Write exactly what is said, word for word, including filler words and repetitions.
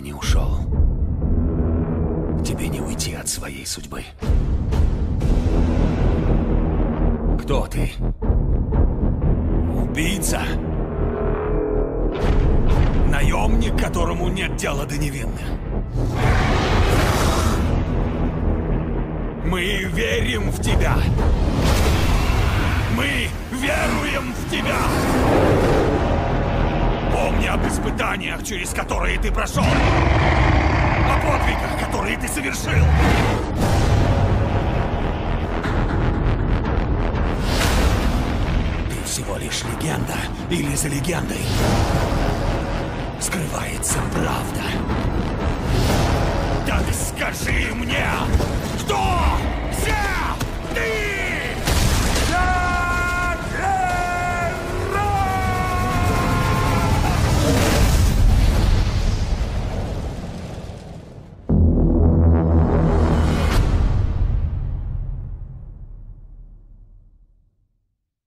не ушел, тебе не уйти от своей судьбы. Кто ты? Убийца? Наемник, которому нет дела до невинных? Мы верим в тебя! Мы веруем в тебя! Помни об испытаниях, через которые ты прошел! О подвигах, которые ты совершил! Ты всего лишь легенда, или за легендой скрывается правда. Так скажи мне!